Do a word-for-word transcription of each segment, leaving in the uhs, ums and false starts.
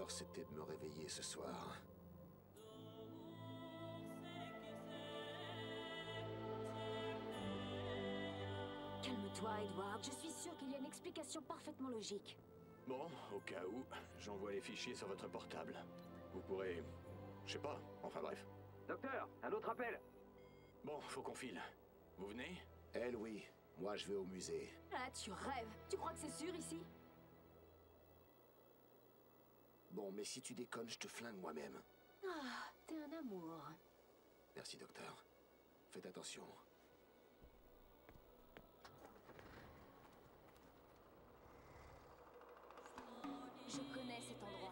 mort, c'était de me réveiller ce soir. Calme-toi, Edward. Je suis sûre qu'il y a une explication parfaitement logique. Bon, au cas où, j'envoie les fichiers sur votre portable. Vous pourrez... Je sais pas, enfin bref. Docteur, un autre appel. Bon, faut qu'on file. Vous venez? Elle, oui. Moi, je vais au musée. Ah, tu rêves. Tu crois que c'est sûr ici? Bon, mais si tu déconnes, je te flingue moi-même. Ah, t'es un amour. Merci, docteur. Faites attention. Je connais cet endroit.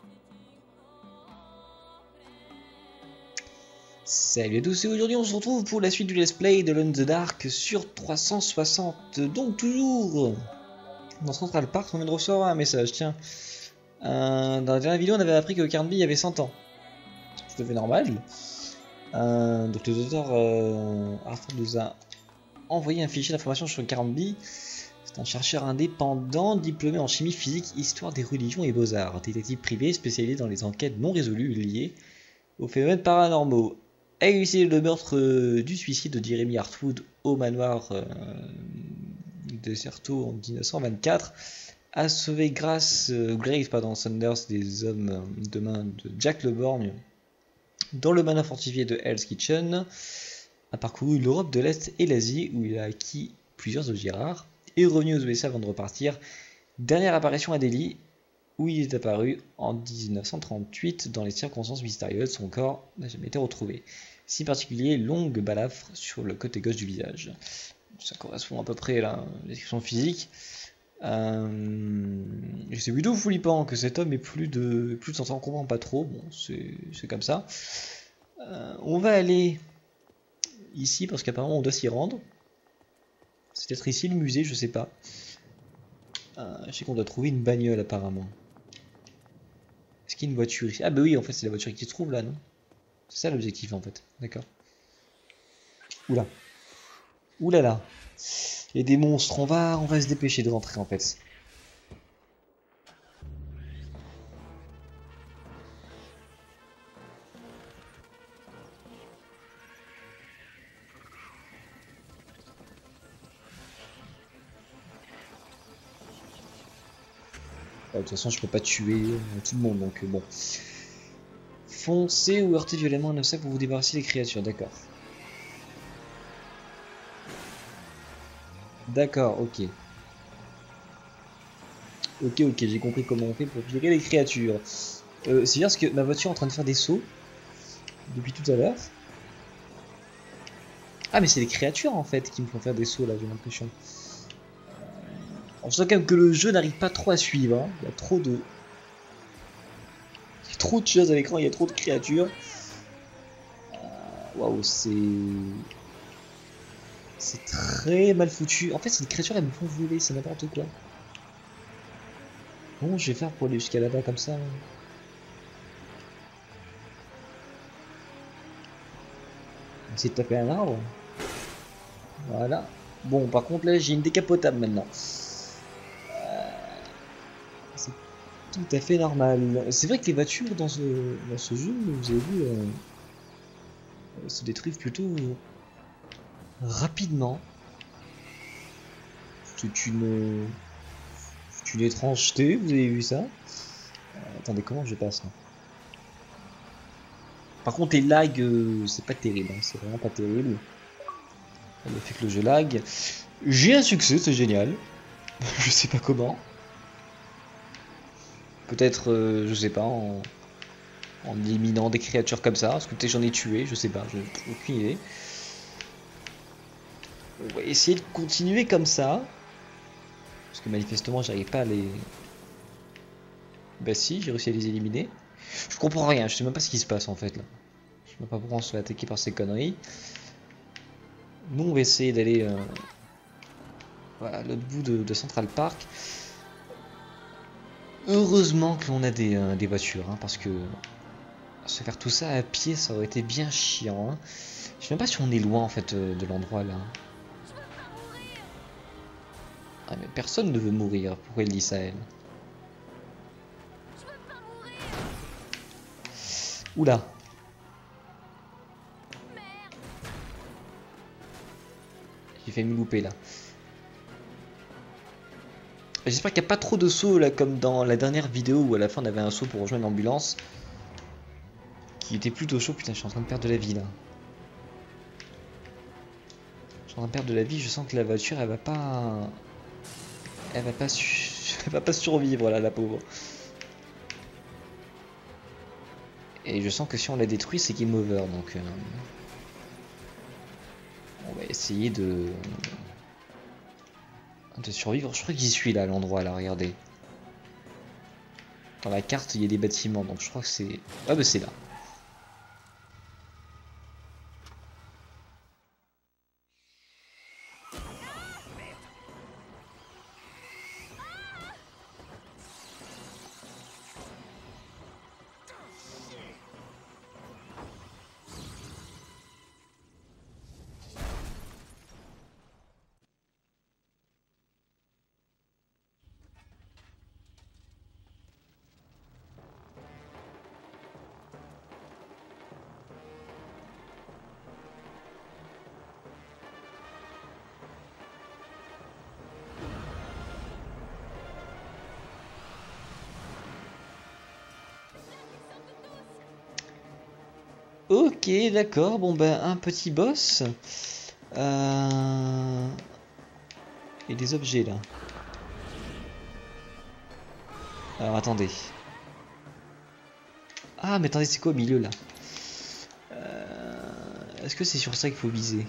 Salut à tous et aujourd'hui on se retrouve pour la suite du let's play de Alone in the Dark sur trois cent soixante. Donc toujours dans Central Park, on vient de recevoir un message, tiens. Euh, dans la dernière vidéo on avait appris que Carnby avait cent ans. C'est tout à fait normal. Euh, donc le docteur euh, Arthur nous a envoyé un fichier d'information sur Carnby. C'est un chercheur indépendant, diplômé en chimie physique, histoire des religions et beaux-arts. Détective privé spécialisé dans les enquêtes non résolues liées aux phénomènes paranormaux. A élucidé le meurtre euh, du suicide de Jeremy Hartwood au manoir euh, de Certo en mille neuf cent vingt-quatre. A sauvé Grace, euh, Grace pardon, Saunders des hommes euh, de main de Jack LeBorgne dans le manoir fortifié de Hell's Kitchen. A parcouru l'Europe de l'Est et l'Asie où il a acquis plusieurs objets rares. Et revenu aux U S A avant de repartir. Dernière apparition à Delhi, où il est apparu en mille neuf cent trente-huit dans les circonstances mystérieuses. Son corps n'a jamais été retrouvé. Si particulier, longue balafre sur le côté gauche du visage. Ça correspond à peu près à la description physique. Euh, c'est plutôt flippant que cet homme ait plus de, plus de cent ans, on comprend pas trop. Bon, c'est comme ça. Euh, on va aller ici parce qu'apparemment on doit s'y rendre. C'est peut-être ici le musée, je sais pas. Euh, je sais qu'on doit trouver une bagnole apparemment. Est-ce qu'il y a une voiture ici? Ah bah oui, en fait c'est la voiture qui se trouve là, non? C'est ça l'objectif en fait, d'accord. Oula. Oula là. Il y a des monstres, on va, on va se dépêcher de rentrer en fait. De toute façon, je peux pas tuer euh, tout le monde, donc euh, bon. Foncez ou heurtez violemment un obstacle pour vous débarrasser des créatures, d'accord. D'accord, ok. Ok, ok, j'ai compris comment on fait pour virer les créatures. Euh, C'est bien parce que ma voiture est en train de faire des sauts depuis tout à l'heure. Ah, mais c'est les créatures en fait qui me font faire des sauts là, j'ai l'impression. On sent quand même que le jeu n'arrive pas trop à suivre. Hein. Il y a trop de... Il y a trop de choses à l'écran, il y a trop de créatures. Waouh, c'est... C'est très mal foutu. En fait, ces créatures, elles me font voler, c'est n'importe quoi. Bon, je vais faire pour aller jusqu'à là-bas comme ça. On va essayer de taper un arbre. Voilà. Bon, par contre, là, j'ai une décapotable maintenant. C'est tout à fait normal. C'est vrai que les voitures dans ce, dans ce jeu, vous avez vu, euh, se détruisent plutôt rapidement. C'est une, c'est une étrangeté, vous avez vu ça? euh, Attendez, comment je passe là? Par contre, les lags, euh, c'est pas terrible, hein, c'est vraiment pas terrible. Le fait que le jeu lag. J'ai un succès, c'est génial. Je sais pas comment. Peut-être, euh, je sais pas, en, en éliminant des créatures comme ça. Parce que peut-être j'en ai tué, je sais pas, je n'ai aucune idée. On va essayer de continuer comme ça. Parce que manifestement, j'arrive pas à les... Bah si, j'ai réussi à les éliminer. Je comprends rien, je sais même pas ce qui se passe en fait là. Je sais même pas pourquoi on se fait attaquer par ces conneries. Nous, on va essayer d'aller euh, voilà, à l'autre bout de, de Central Park. Heureusement que l'on a des, euh, des voitures, hein, parce que se faire tout ça à pied, ça aurait été bien chiant. Hein. Je sais même pas si on est loin en fait euh, de l'endroit là. Ah mais personne ne veut mourir. Pourquoi elle dit ça elle? Oula. J'ai fait me louper là. J'espère qu'il n'y a pas trop de sauts là comme dans la dernière vidéo où à la fin on avait un saut pour rejoindre l'ambulance. Qui était plutôt chaud. Putain, je suis en train de perdre de la vie là. Je suis en train de perdre de la vie, je sens que la voiture elle va pas. Elle va pas, su... elle va pas survivre là, la pauvre. Et je sens que si on la détruit c'est game over donc. Euh... On va essayer de. de survivre. Je crois que j'y suis là à l'endroit là, regardez. Dans la carte il y a des bâtiments donc je crois que c'est. Ah bah c'est là. Ok, d'accord, bon ben un petit boss. Euh... Et des objets là. Alors attendez. Ah mais attendez, c'est quoi au milieu là? euh... Est-ce que c'est sur ça qu'il faut viser?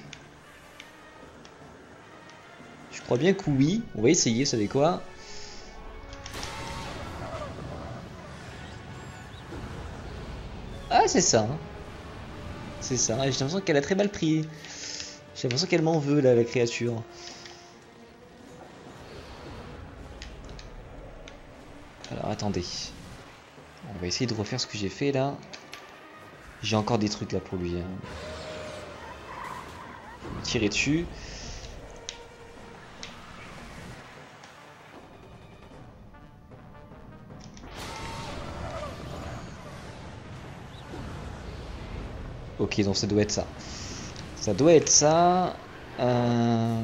Je crois bien que oui. On va essayer, vous savez quoi? Ah c'est ça hein. C'est ça, j'ai l'impression qu'elle a très mal pris. J'ai l'impression qu'elle m'en veut là, la créature. Alors attendez. On va essayer de refaire ce que j'ai fait là. J'ai encore des trucs là pour lui. Hein. Je vais me tirer dessus. Ok, donc ça doit être ça. Ça doit être ça. Euh...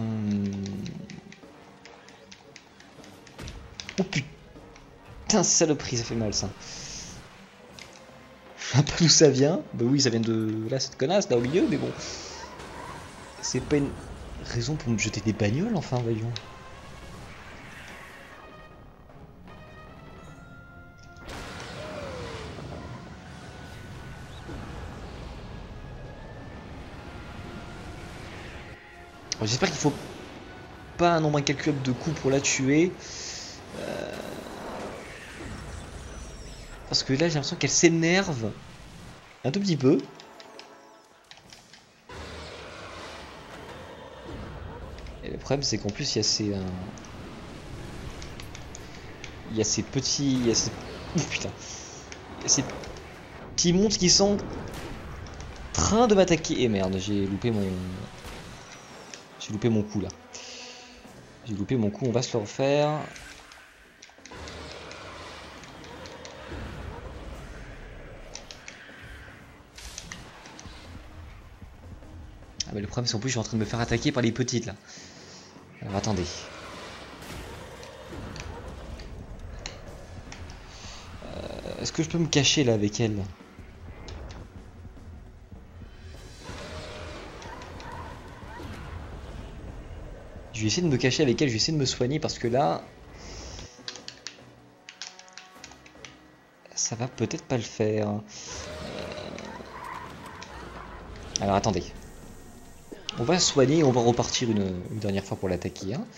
Oh putain, saloperie, ça fait mal ça. Je sais pas d'où ça vient. Bah oui, ça vient de là, cette connasse là au milieu, mais bon. C'est pas une raison pour me jeter des bagnoles, enfin, voyons. J'espère qu'il faut pas un nombre incalculable de coups pour la tuer. Euh... Parce que là j'ai l'impression qu'elle s'énerve un tout petit peu. Et le problème c'est qu'en plus il y a ces... Euh... Il y a ces petits... Il y a ces... Ouf, putain. Il y a ces petits monstres qui sont en train de m'attaquer. Et merde, j'ai loupé mon... J'ai loupé mon coup là. J'ai loupé mon coup, on va se le refaire. Ah mais le problème c'est qu'en plus je suis en train de me faire attaquer par les petites là. Alors attendez. Euh, Est-ce que je peux me cacher là avec elle ? Je vais essayer de me cacher avec elle, je vais essayer de me soigner parce que là... Ça va peut-être pas le faire. Euh... Alors attendez. On va soigner et on va repartir une, une dernière fois pour l'attaquer. Hein.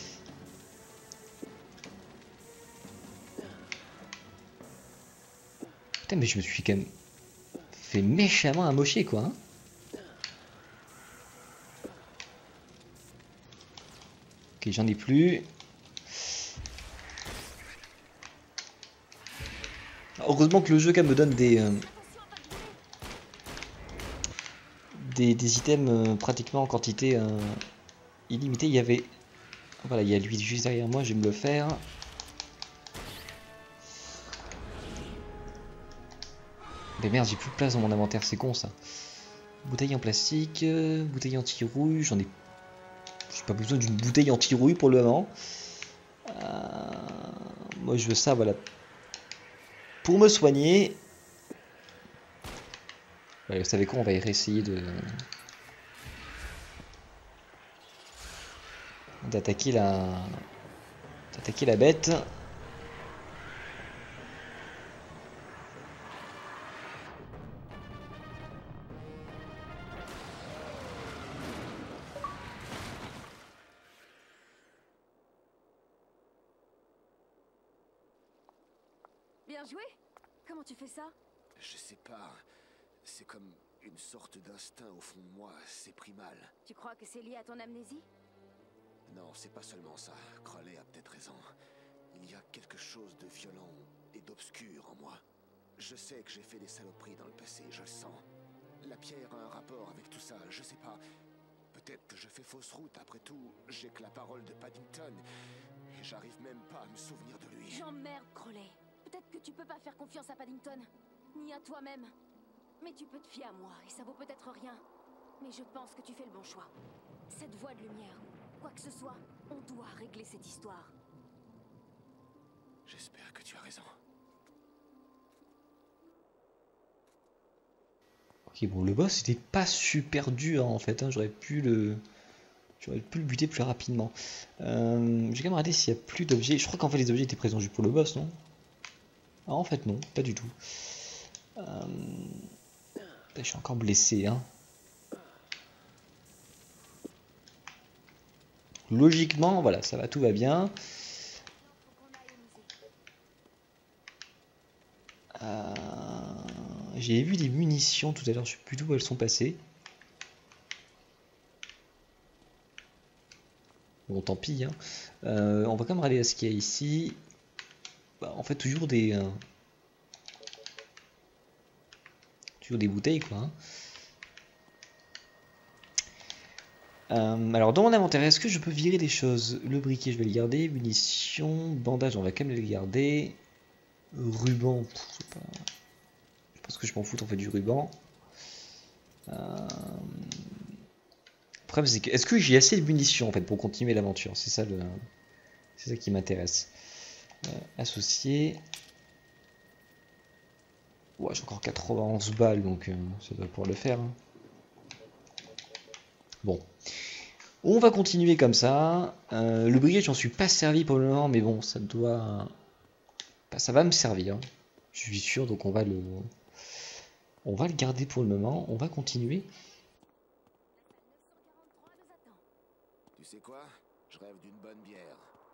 Putain mais je me suis quand même fait méchamment amocher quoi. Hein. Ok, j'en ai plus. Heureusement que le jeu quand même me donne des, euh, des, des items euh, pratiquement en quantité euh, illimitée. Il y avait... Voilà, il y a lui juste derrière moi, je vais me le faire. Mais merde, j'ai plus de place dans mon inventaire, c'est con ça. Bouteille en plastique, euh, bouteille anti-rouille, j'en ai... J'ai pas besoin d'une bouteille anti-rouille pour le moment. Euh... Moi je veux ça, voilà. Pour me soigner. Ouais, vous savez quoi, on va essayer de... D'attaquer la... D'attaquer la bête. Bien joué. Comment tu fais ça? Je sais pas. C'est comme une sorte d'instinct au fond de moi. C'est primal. Tu crois que c'est lié à ton amnésie? Non, c'est pas seulement ça. Crowley a peut-être raison. Il y a quelque chose de violent et d'obscur en moi. Je sais que j'ai fait des saloperies dans le passé, je le sens. La pierre a un rapport avec tout ça, je sais pas. Peut-être que je fais fausse route, après tout, j'ai que la parole de Paddington. Et j'arrive même pas à me souvenir de lui. J'emmerde, Crowley. Peut-être que tu peux pas faire confiance à Paddington, ni à toi-même. Mais tu peux te fier à moi, et ça vaut peut-être rien. Mais je pense que tu fais le bon choix. Cette voie de lumière, quoi que ce soit, on doit régler cette histoire. J'espère que tu as raison. Ok, bon, le boss c'était pas super dur hein, en fait, hein. J'aurais pu le... J'aurais pu le buter plus rapidement. Euh, J'ai quand même regardé s'il y a plus d'objets. Je crois qu'en fait les objets étaient présents juste pour le boss, non? Ah, en fait non, pas du tout. Euh... Je suis encore blessé, hein. Logiquement, voilà, ça va, tout va bien. Euh... J'ai vu des munitions tout à l'heure, je sais plus d'où elles sont passées. Bon, tant pis. Hein. Euh, on va quand même aller à ce qu'il y a ici. Bah, en fait, toujours des... Euh... Toujours des bouteilles, quoi. Hein. Euh, alors, dans mon inventaire, est-ce que je peux virer des choses? Le briquet, je vais le garder. Munitions, bandage, on va quand même les garder. Ruban, pff, je sais pas... Je pense que je m'en fous, on fait du ruban. Euh... Le problème, c'est que... Est-ce que j'ai assez de munitions, en fait, pour continuer l'aventure? C'est ça, le... c'est ça qui m'intéresse. Euh, associé. Ouais, j'ai encore quatre-vingt-onze balles, donc euh, ça doit pouvoir le faire. Hein. Bon. On va continuer comme ça. Euh, le briquet, j'en suis pas servi pour le moment, mais bon, ça doit... Bah, ça va me servir. Je suis sûr, donc on va le... On va le garder pour le moment. On va continuer. Tu sais quoi? Je rêve d'une bonne bière.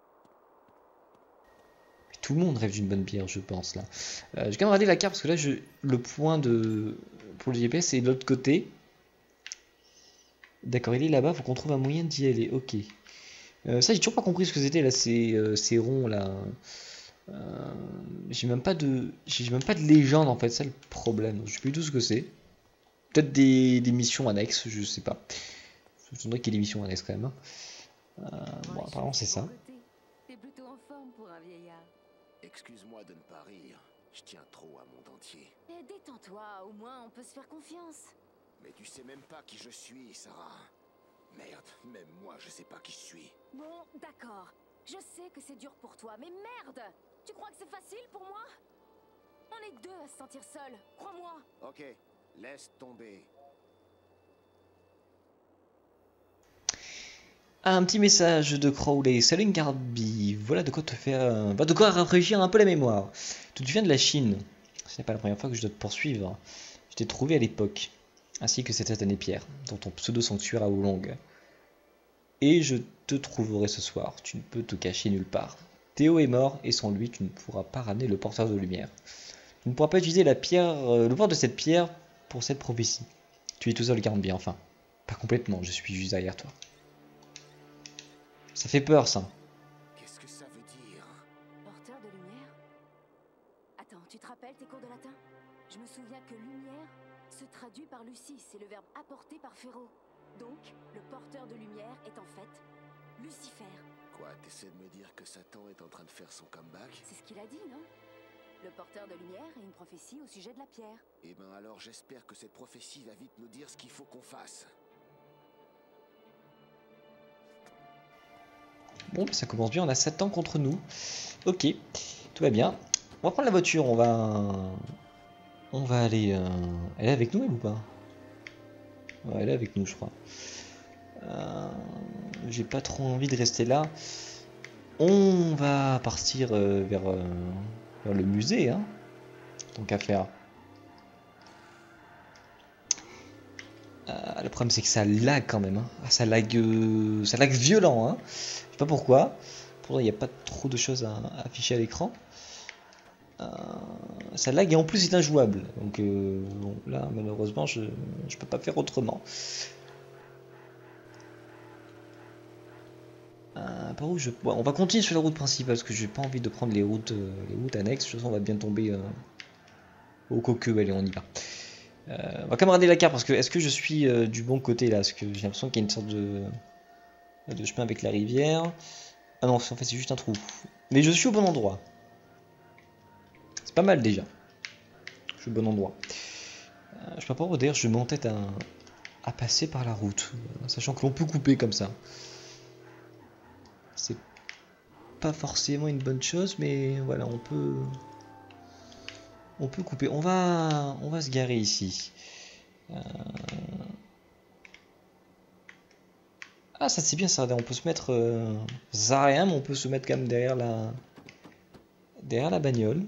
Tout le monde rêve d'une bonne bière, je pense, là. Euh, je vais quand même regarder la carte, parce que là, je... le point de... pour le G P S, c'est de l'autre côté. D'accord, il est là-bas, faut qu'on trouve un moyen d'y aller. Ok. Euh, ça, j'ai toujours pas compris ce que c'était, là, ces, euh, ces ronds, là. Euh, j'ai même pas de... J'ai même pas de légende, en fait, c'est le problème. Je sais plus tout ce que c'est. Peut-être des... des missions annexes, je sais pas. Je me qu'il y ait des missions annexes, quand même. Euh, bon, apparemment, c'est ça. T'es plutôt en forme pour un vieillard. Excuse-moi de ne pas rire. Je tiens trop à mon dentier. Eh, détends-toi, au moins on peut se faire confiance. Mais tu sais même pas qui je suis, Sarah. Merde, même moi je sais pas qui je suis. Bon, d'accord. Je sais que c'est dur pour toi, mais merde! Tu crois que c'est facile pour moi? On est deux à se sentir seuls, crois-moi. Ok, laisse tomber. Un petit message de Crowley. Salut Garby, voilà de quoi te faire... Bah, de quoi rafraîchir un peu la mémoire. Tu viens de la Chine. Ce n'est pas la première fois que je dois te poursuivre. Je t'ai trouvé à l'époque, ainsi que cette satanée pierre, dans ton pseudo-sanctuaire à Oolong. Et je te trouverai ce soir. Tu ne peux te cacher nulle part. Théo est mort, et sans lui, tu ne pourras pas ramener le porteur de lumière. Tu ne pourras pas utiliser la pierre, euh, le pouvoir de cette pierre pour cette prophétie. Tu es tout seul, Garby, enfin. Pas complètement, je suis juste derrière toi. Ça fait peur, ça. Qu'est-ce que ça veut dire? Porteur de lumière? Attends, tu te rappelles tes cours de latin? Je me souviens que lumière se traduit par Lucis, c'est le verbe apporté par Féro. Donc, le porteur de lumière est en fait Lucifer. Quoi, t'essaies de me dire que Satan est en train de faire son comeback? C'est ce qu'il a dit, non? Le porteur de lumière et une prophétie au sujet de la pierre. Eh ben alors j'espère que cette prophétie va vite nous dire ce qu'il faut qu'on fasse. Bon, bah, ça commence bien, on a sept ans contre nous. Ok, tout va bien. On va prendre la voiture, on va... On va aller... Euh... Elle est avec nous, elle ou pas? Ouais, elle est avec nous, je crois. Euh... J'ai pas trop envie de rester là. On va partir euh, vers, euh, vers le musée, hein. Tant qu'à faire. Euh, le problème, c'est que ça lag quand même. Hein. Ah, ça lag, euh... ça lag violent, hein. Je sais pas pourquoi. Pourtant, il n'y a pas trop de choses à, à afficher à l'écran. Euh, ça lag et en plus c'est injouable. Donc euh, bon, là, malheureusement, je je peux pas faire autrement. Euh, par où je... Ouais, on va continuer sur la route principale parce que j'ai pas envie de prendre les routes, euh, les routes annexes. De toute façon, on va bien tomber euh, au coqueux. Allez, on y va. Euh, on va quand même regarder la carte parce que est-ce que je suis euh, du bon côté là? Parce que j'ai l'impression qu'il y a une sorte de, de chemin avec la rivière. Ah non, en fait, c'est juste un trou. Mais je suis au bon endroit. C'est pas mal déjà. Je suis au bon endroit. Euh, je sais pas pourquoi d'ailleurs je m'entête à, à passer par la route. Sachant que l'on peut couper comme ça. C'est pas forcément une bonne chose, mais voilà, on peut. On peut couper. On va. On va se garer ici. Euh... Ah, ça c'est bien ça. On peut se mettre. Euh... Ça rien, mais on peut se mettre quand même derrière la. Derrière la bagnole.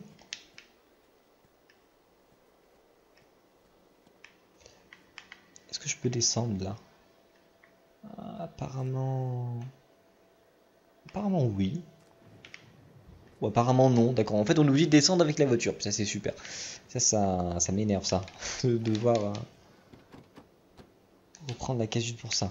Est-ce que je peux descendre là? Ah, apparemment... Apparemment oui. Ou apparemment non, d'accord. En fait on est obligé de descendre avec la voiture. Ça c'est super. Ça, ça, ça m'énerve ça. De devoir euh, reprendre la case pour ça.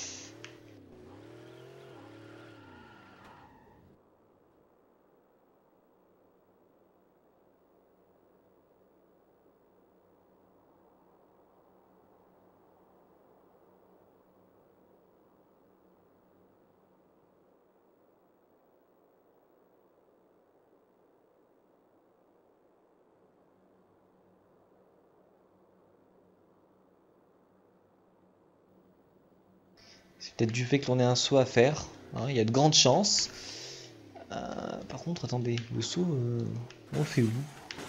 C'est peut-être du fait que l'on ait un saut à faire. Hein, il y a de grandes chances. Euh, par contre, attendez, le saut, euh, on le fait où?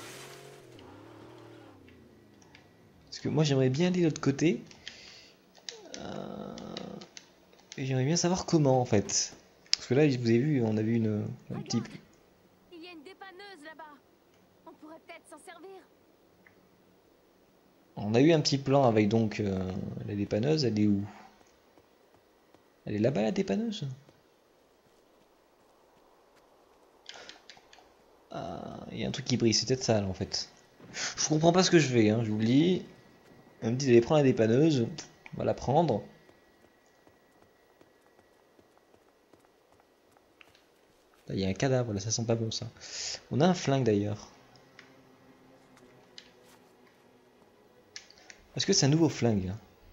Parce que moi j'aimerais bien aller de l'autre côté. Euh, et j'aimerais bien savoir comment en fait. Parce que là, vous avez vu, on a vu une, un petit... Il y a une dépanneuse là-bas. On pourrait peut-être s'en servir. On a eu un petit plan avec donc euh, la dépanneuse. Elle est où? Elle est là-bas la dépanneuse? Ah, il y a un truc qui brille, c'est peut-être ça là en fait. Je comprends pas ce que je fais, hein, je vous le dis. Elle me dit d'aller prendre la dépanneuse. On va la prendre. Là, il y a un cadavre, là, ça sent pas bon ça. On a un flingue d'ailleurs. Est-ce que c'est un nouveau flingue?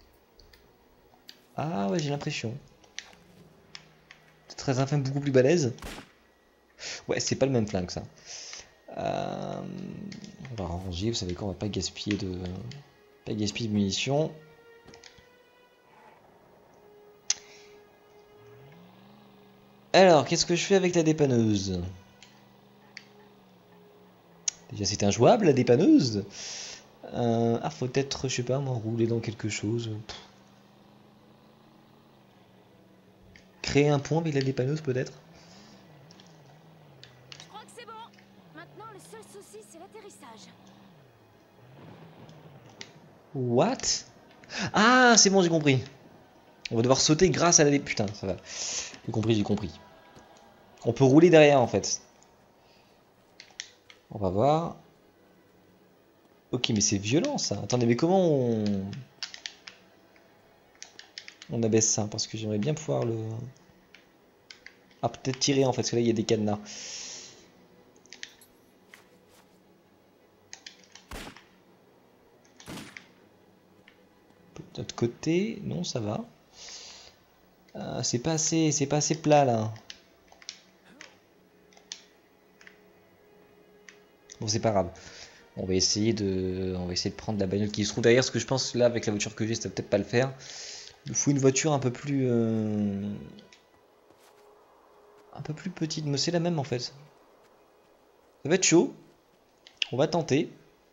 Ah ouais, j'ai l'impression. C'est très infâme, beaucoup plus balèze. Ouais, c'est pas le même flingue ça. Euh, on va ranger, vous savez quoi, on va pas gaspiller de, pas gaspiller de munitions. Alors, qu'est-ce que je fais avec la dépanneuse? Déjà, c'est injouable la dépanneuse. Euh, ah, faut peut-être, je sais pas, m'enrouler dans quelque chose. Pff. Créer un pont avec la dépanneuse peut-être. Je crois que c'est bon. Maintenant, le seul souci, c'est l'atterrissage. What? Ah, c'est bon, j'ai compris. On va devoir sauter grâce à la... Putain, ça va. J'ai compris, j'ai compris. On peut rouler derrière, en fait. On va voir. Ok, mais c'est violent, ça. Attendez, mais comment on... On abaisse ça? Parce que j'aimerais bien pouvoir le... Ah, peut-être tirer, en fait, parce que là, il y a des cadenas. De l'autre côté, non, ça va. Euh, c'est pas assez, c'est pas assez plat là. Bon, c'est pas grave. On va essayer de, on va essayer de prendre la bagnole qui se trouve derrière. Ce que je pense là, avec la voiture que j'ai, ça va peut-être pas le faire. Il faut une voiture un peu plus, euh... un peu plus petite. Mais c'est la même en fait. Ça va être chaud. On va tenter.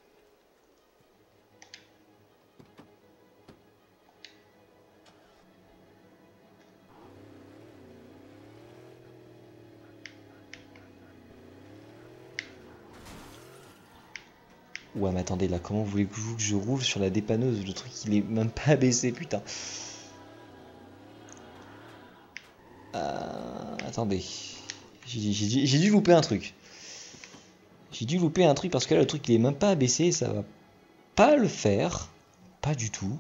Ouais mais attendez là, comment voulez-vous que je roule sur la dépanneuse? Le truc il est même pas abaissé, putain. Euh, attendez. J'ai dû louper un truc. J'ai dû louper un truc parce que là le truc il est même pas abaissé, ça va pas le faire. Pas du tout.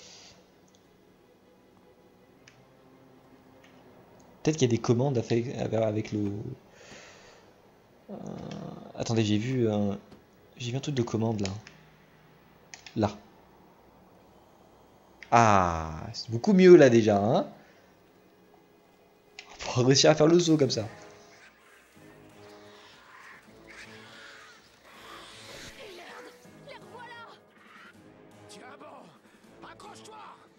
Peut-être qu'il y a des commandes à faire avec le... Euh, attendez, j'ai vu un... J'ai vu un truc de commande là. Là. Ah, c'est beaucoup mieux là déjà, hein. On va réussir à faire le saut comme ça. Tiens bon, accroche-toi.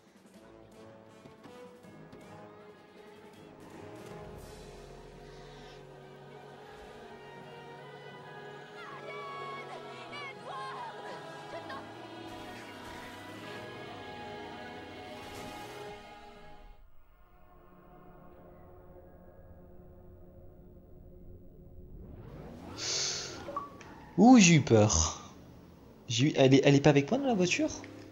Ouh, j'ai eu peur. J'ai eu... Elle est... Elle est pas avec moi dans la voiture?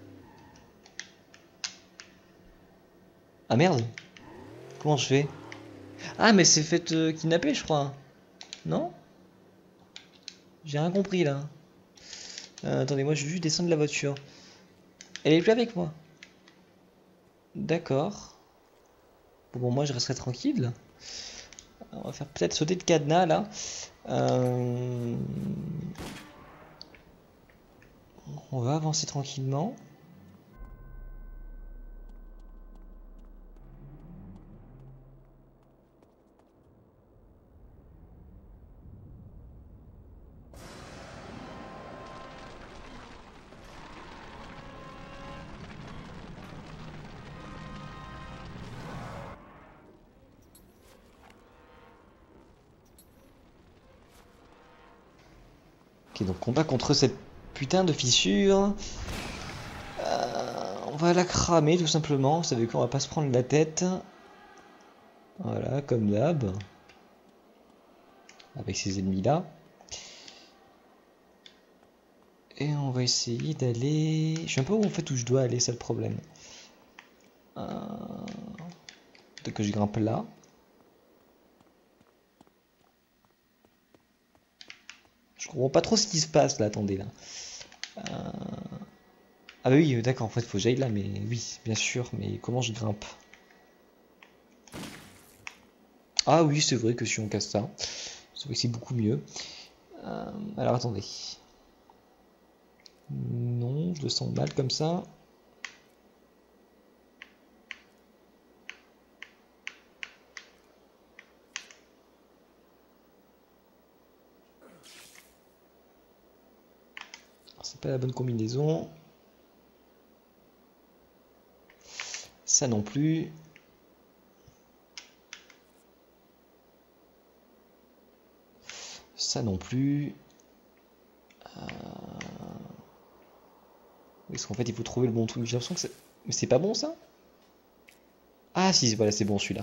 Ah merde. Comment je fais? Ah mais c'est fait euh, kidnapper je crois. Non? J'ai rien compris là. Euh, attendez, moi je vais juste descendre de la voiture. Elle est plus avec moi. D'accord. Bon, bon moi je resterai tranquille. On va faire peut-être sauter le cadenas là. Euh... On va avancer tranquillement. Ok, donc combat contre cette putain de fissure. Euh, on va la cramer tout simplement. Vous savez quoi, on va pas se prendre la tête. Voilà, comme d'hab. Avec ces ennemis là. Et on va essayer d'aller... Je sais pas où en fait où je dois aller, c'est le problème. Euh... Peut-être que je grimpe là. Je comprends pas trop ce qui se passe là, attendez là. Euh... Ah bah oui, d'accord, en fait il faut que j'aille là, mais oui, bien sûr, mais comment je grimpe? Ah oui, c'est vrai que si on casse ça, c'est vrai que c'est beaucoup mieux. Euh... Alors attendez. Non, je le sens mal comme ça. C'est pas la bonne combinaison. Ça non plus. Ça non plus. Euh... Parce qu'en fait il faut trouver le bon truc. J'ai l'impression que c'est... Mais c'est pas bon ça? Ah si, voilà, c'est bon celui-là.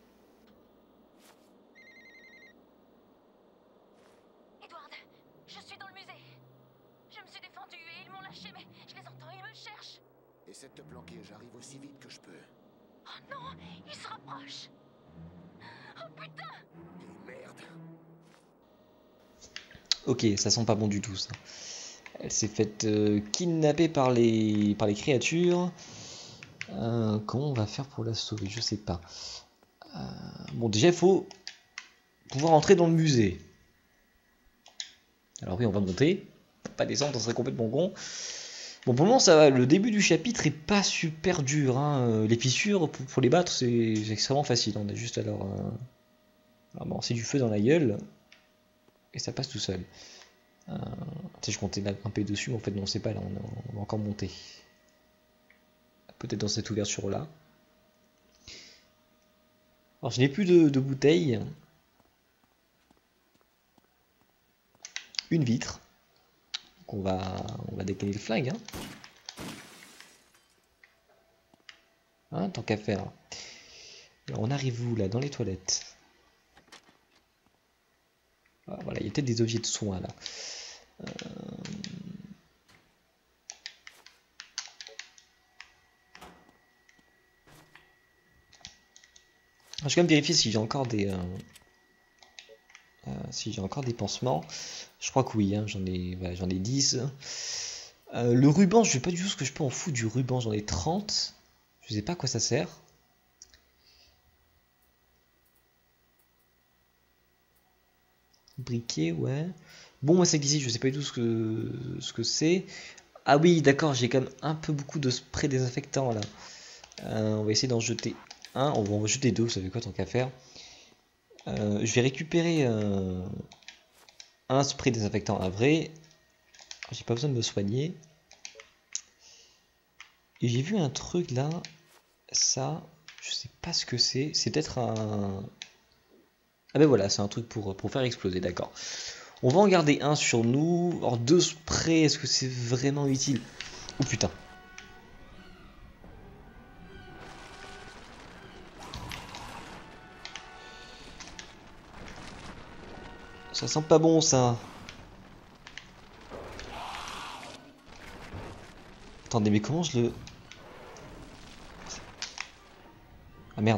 Edward, je suis dans le musée. Je me suis défendue et ils m'ont lâché, mais je les entends, ils me cherchent. Essaie de te planquer, j'arrive aussi vite que je peux. Oh non, ils se rapprochent. Oh putain! Et merde. Ok, ça sent pas bon du tout ça. Elle s'est faite euh, kidnapper par les, par les créatures. Euh, comment on va faire pour la sauver? Je sais pas. Euh, bon, déjà, il faut pouvoir entrer dans le musée. Alors oui, on va monter. Pas descendre, ça serait complètement con. Bon, pour le moment, ça va. Le début du chapitre est pas super dur. Hein. Les fissures, pour, pour les battre, c'est extrêmement facile. On a juste à leur... Euh... Alors bon, c'est du feu dans la gueule. Et ça passe tout seul. Euh, tu sais, je comptais là grimper dessus, mais en fait non, c'est pas là, on, on va encore monter. Peut-être dans cette ouverture là. Alors je n'ai plus de, de bouteilles. Une vitre. Donc on va, on va décaler le flingue. Hein. Hein, tant qu'à faire. Alors on arrive où là? Dans les toilettes. Ah, voilà, il y a peut-être des objets de soins là. Euh... Je vais quand même vérifier si j'ai encore des euh, euh, si j'ai encore des pansements. Je crois que oui, hein, j'en ai, voilà, j'en ai dix. Euh, le ruban, je sais pas du tout ce que je peux en foutre du ruban, j'en ai trente. Je sais pas à quoi ça sert. Briquet, ouais. Bon, moi c'est glissé, je sais pas du tout ce que ce que c'est. Ah oui, d'accord, j'ai quand même un peu beaucoup de spray désinfectant là. Euh, on va essayer d'en jeter un, on va en jeter deux, vous savez quoi, tant qu'à faire. Euh, je vais récupérer euh, un spray désinfectant à vrai. J'ai pas besoin de me soigner. Et j'ai vu un truc là, ça, je sais pas ce que c'est. C'est peut-être un... Ah ben voilà, c'est un truc pour, pour faire exploser, d'accord. On va en garder un sur nous. Alors deux sprays, est-ce que c'est vraiment utile? Oh putain. Ça sent pas bon ça. Attendez, mais comment je le... Ah merde.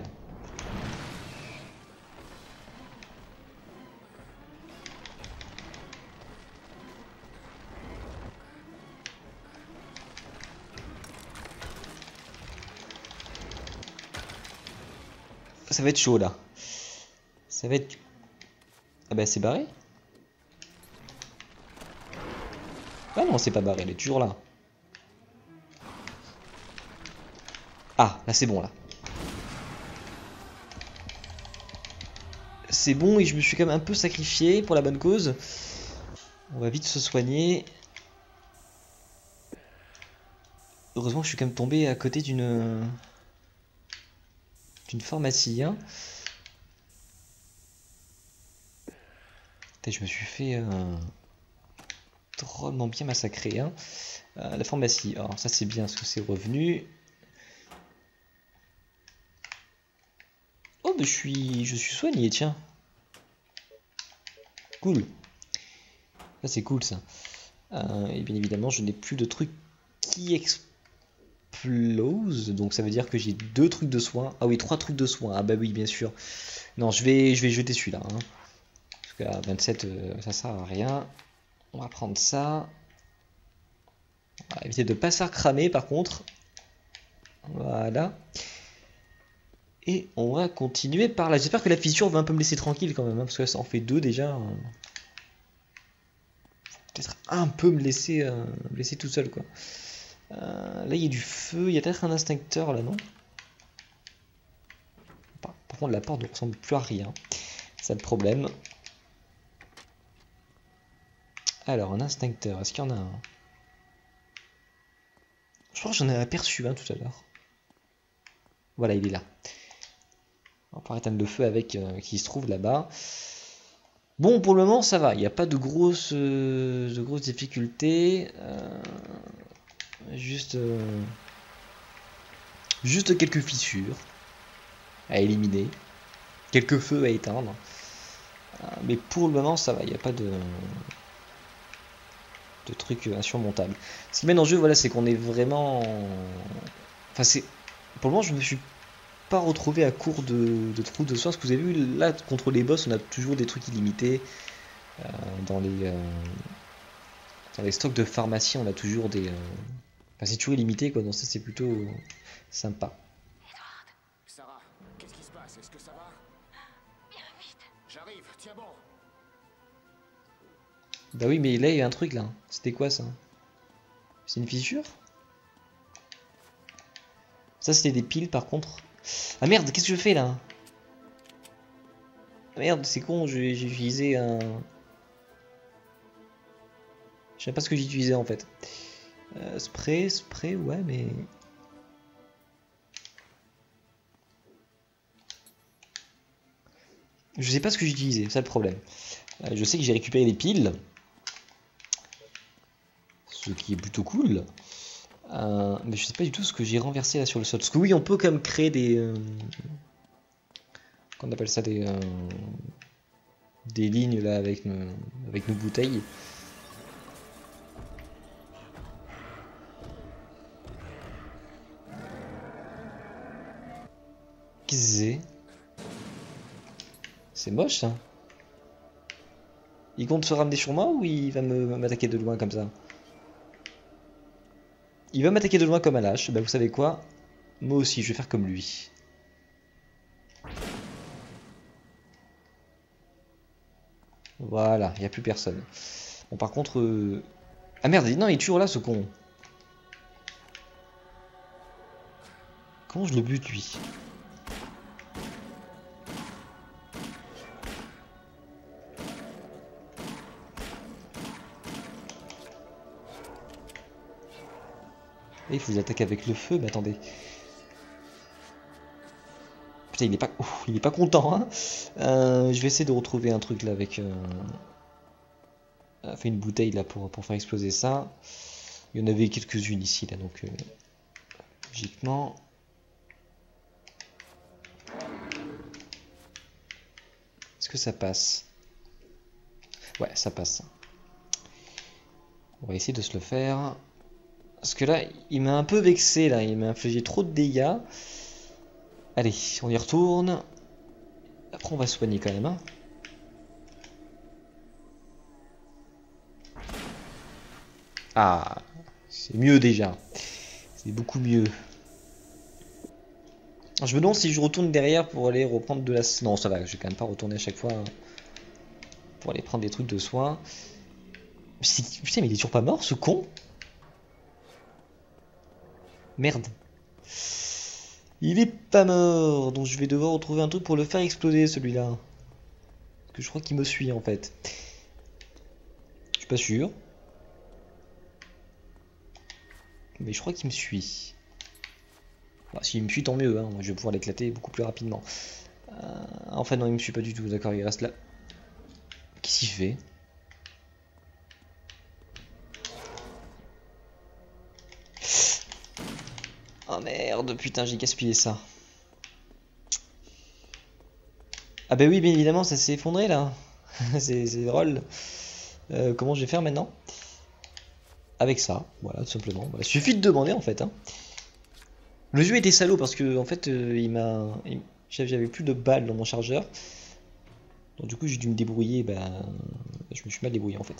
Ça va être chaud là. Ça va être... Ah bah c'est barré. Ah non, c'est pas barré, elle est toujours là. Ah, là c'est bon là. C'est bon et je me suis quand même un peu sacrifié pour la bonne cause. On va vite se soigner. Heureusement que je suis quand même tombé à côté d'une... d'une pharmacie. Hein. Je me suis fait euh, drôlement bien massacrer. Hein. Euh, la pharmacie, alors ça c'est bien parce que c'est revenu. Oh mais je suis, je suis soigné, tiens. Cool. Ça c'est cool ça. Euh, et bien évidemment je n'ai plus de trucs qui explosent. Donc ça veut dire que j'ai deux trucs de soins. Ah oui, trois trucs de soins. Ah bah oui bien sûr. Non je vais, je vais jeter celui-là. Hein. À vingt-sept, euh, ça sert à rien. On va prendre ça. On va éviter de ne pas se faire cramer par contre. Voilà. Et on va continuer par là. J'espère que la fissure va un peu me laisser tranquille quand même. Hein, parce que ça en fait deux déjà. Peut-être un peu me laisser, euh, me laisser tout seul quoi. Euh, là il y a du feu. Il y a peut-être un instincteur là, non? Par, par contre la porte ne ressemble plus à rien. C'est le problème. Alors, un instincteur, est-ce qu'il y en a un? Je crois que j'en ai aperçu un tout à l'heure. Voilà, il est là. On va pouvoir éteindre le feu avec euh, qui se trouve là-bas. Bon, pour le moment, ça va. Il n'y a pas de grosses, euh, de grosses difficultés. Euh, juste, euh, juste quelques fissures à éliminer. Quelques feux à éteindre. Euh, mais pour le moment, ça va. Il n'y a pas de... de trucs insurmontables. Ce qui mène en jeu, voilà, c'est qu'on est vraiment... Enfin, c'est... Pour le moment, je me suis pas retrouvé à court de, de trous de soins. Ce que vous avez vu, là, contre les boss, on a toujours des trucs illimités. Euh, dans les... Euh... Dans les stocks de pharmacie, on a toujours des... Euh... Enfin, c'est toujours illimité, quoi. Donc ça, c'est plutôt sympa. Edward. Sarah, qu'est-ce qui se passe? Est-ce que ça va? Viens vite. J'arrive, tiens bon. Bah oui, mais là, il y a un truc, là. C'était quoi, ça? C'est une fissure? Ça, c'était des piles, par contre. Ah merde, qu'est-ce que je fais, là? Ah, merde, c'est con, j'ai utilisé un... sais pas ce que j'utilisais en fait. Euh, spray, spray, ouais, mais... Je sais pas ce que j'utilisais, c'est ça le problème. Euh, je sais que j'ai récupéré des piles. Ce qui est plutôt cool. Euh, mais je sais pas du tout ce que j'ai renversé là sur le sol. Parce que oui, on peut quand même créer des... Euh... Qu'on appelle ça des... Euh... Des lignes là avec nos, avec nos bouteilles. Qu'est-ce que c'est? C'est moche ça. Il compte se ramener sur moi ou il va me m'attaquer de loin comme ça? Il va m'attaquer de loin comme un lâche. Bah vous savez quoi? Moi aussi je vais faire comme lui. Voilà, il n'y a plus personne. Bon par contre... Euh... Ah merde, non il est toujours là ce con. Comment je le bute lui? Et il faut les attaquer avec le feu, mais attendez. Putain, il est pas, ouf, il est pas content. Hein euh, je vais essayer de retrouver un truc là avec euh... fait une bouteille là pour, pour faire exploser ça. Il y en avait quelques-unes ici là, donc euh... logiquement. Est-ce que ça passe? Ouais, ça passe. On va essayer de se le faire. Parce que là, il m'a un peu vexé, là. Il m'a infligé trop de dégâts. Allez, on y retourne. Après, on va soigner quand même. Hein. Ah, c'est mieux déjà. C'est beaucoup mieux. Alors, je me demande si je retourne derrière pour aller reprendre de la... Non, ça va, je vais quand même pas retourner à chaque fois. Hein, pour aller prendre des trucs de soins. Putain, mais il est toujours pas mort, ce con. Merde. Il est pas mort, donc je vais devoir retrouver un truc pour le faire exploser celui-là. Parce que je crois qu'il me suit en fait. Je suis pas sûr. Mais je crois qu'il me suit. Enfin, s'il me suit tant mieux, hein. Moi, je vais pouvoir l'éclater beaucoup plus rapidement. Euh, enfin non, il me suit pas du tout, d'accord, il reste là. Qu'est-ce qu'il fait ? Oh merde, putain, j'ai gaspillé ça. Ah bah oui, bien évidemment, ça s'est effondré là. C'est drôle. Euh, comment je vais faire maintenant? Avec ça, voilà, tout simplement. Il suffit de demander en fait. Hein. Le jeu était salaud parce que en fait, euh, il m'a, j'avais plus de balles dans mon chargeur. Donc du coup, j'ai dû me débrouiller. Ben, je me suis mal débrouillé en fait.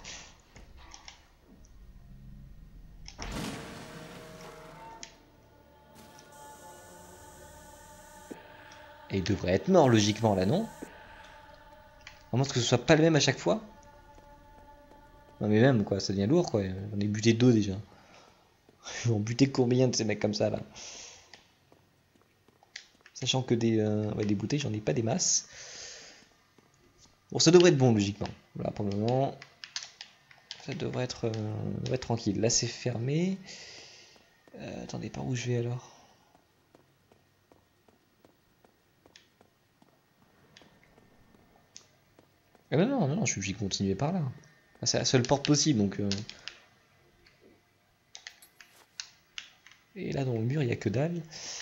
Et il devrait être mort logiquement là, non? À moins que ce soit pas le même à chaque fois. Non mais même quoi, ça devient lourd quoi. J'en ai buté deux déjà. Ils vont buter combien de ces mecs comme ça là? Sachant que des, euh, ouais, des bouteilles, j'en ai pas des masses. Bon, ça devrait être bon logiquement. Voilà, pour le moment, ça devrait être, euh, devrait être tranquille. Là c'est fermé. Euh, attendez, par où je vais alors? Ah non, non, non, je suis obligé de continuer par là. C'est la seule porte possible, donc... Euh... Et là, dans le mur, il n'y a que dalle.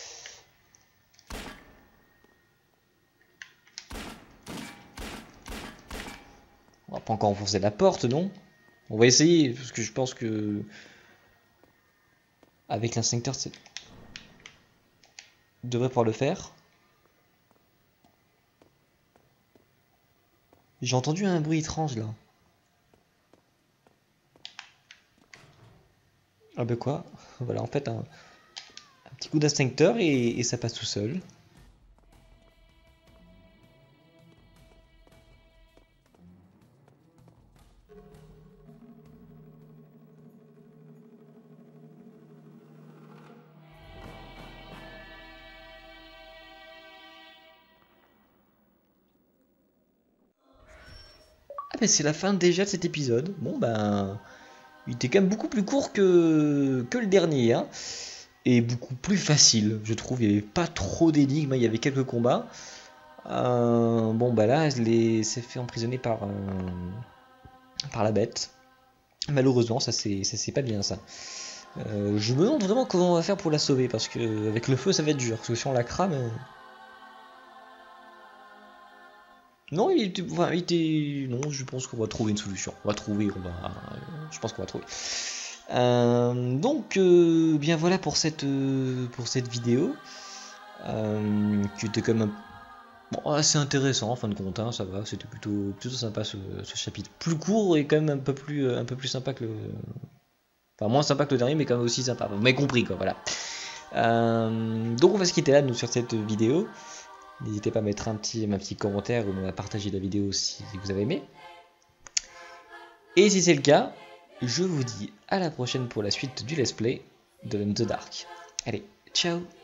On va pas encore enfoncer la porte, non? On va essayer, parce que je pense que... Avec l'instincteur, c'est... On devrait pouvoir le faire. J'ai entendu un bruit étrange, là. Ah bah quoi? Voilà, en fait, un, un petit coup d'instincteur et, et ça passe tout seul. Ah bah c'est la fin déjà de cet épisode. Bon ben... Il était quand même beaucoup plus court que, que le dernier, hein. Et beaucoup plus facile, je trouve. Il n'y avait pas trop d'énigmes, il y avait quelques combats. Euh, bon, bah là, elle s'est fait emprisonner par, euh, par la bête. Malheureusement, ça c'est pas bien ça. Euh, je me demande vraiment comment on va faire pour la sauver, parce que avec le feu ça va être dur, parce que si on la crame... Euh... Non, il était... Enfin, il était... Non, je pense qu'on va trouver une solution. On va trouver, on va... Je pense qu'on va trouver. Euh, donc, euh, bien voilà pour cette, euh, pour cette vidéo. Euh, qui était quand même bon, assez intéressant en fin de compte, hein, ça va, c'était plutôt, plutôt sympa ce, ce chapitre. Plus court et quand même un peu plus, un peu plus sympa que le... Enfin, moins sympa que le dernier, mais quand même aussi sympa. Vous m'avez compris, quoi, voilà. Euh, donc on va se quitter là, nous, sur cette vidéo. N'hésitez pas à mettre un petit, un petit commentaire ou à partager la vidéo si vous avez aimé. Et si c'est le cas, je vous dis à la prochaine pour la suite du let's play de Alone in the Dark. Allez, ciao!